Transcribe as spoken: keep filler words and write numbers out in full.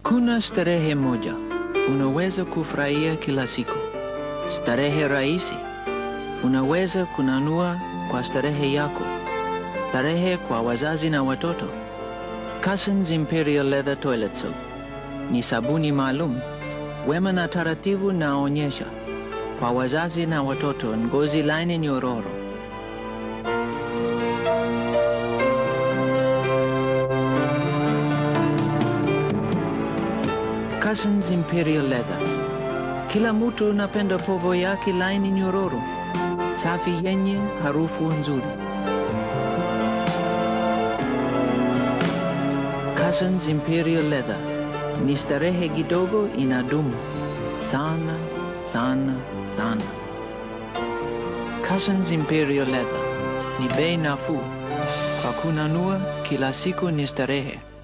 Hakuna starehe moja unaweza kufurahia kila siku. Starehe rahisi unaweza kununua kwa starehe yako. Starehe kwa wazazi na watoto. Cussons Imperial Leather Toilet Soap ni sabuni maalum, wema na taratibu naonyesha kwa wazazi na watoto, ngozi laini nyororo. Cussons Imperial Leather. Kila mtu napenda povo yake laini nyororo, safi yenye harufu nzuri. Cussons Imperial Leather ni starehe kidogo, inadumu sana sana sana. Cussons Imperial Leather ni bei nafuu, kwa kununua kila siku ni starehe.